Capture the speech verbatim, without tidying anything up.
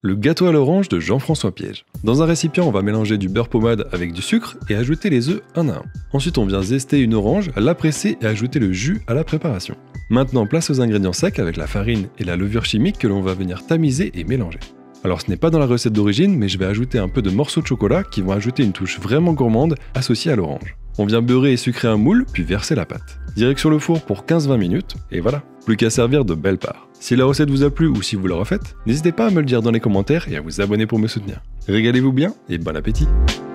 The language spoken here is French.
Le gâteau à l'orange de Jean-François Piège. Dans un récipient, on va mélanger du beurre pommade avec du sucre et ajouter les œufs un à un. Ensuite, on vient zester une orange, la presser et ajouter le jus à la préparation. Maintenant, place aux ingrédients secs avec la farine et la levure chimique que l'on va venir tamiser et mélanger. Alors ce n'est pas dans la recette d'origine, mais je vais ajouter un peu de morceaux de chocolat qui vont ajouter une touche vraiment gourmande associée à l'orange. On vient beurrer et sucrer un moule, puis verser la pâte. Direct sur le four pour quinze à vingt minutes, et voilà, plus qu'à servir de belles parts. Si la recette vous a plu ou si vous la refaites, n'hésitez pas à me le dire dans les commentaires et à vous abonner pour me soutenir. Régalez-vous bien et bon appétit!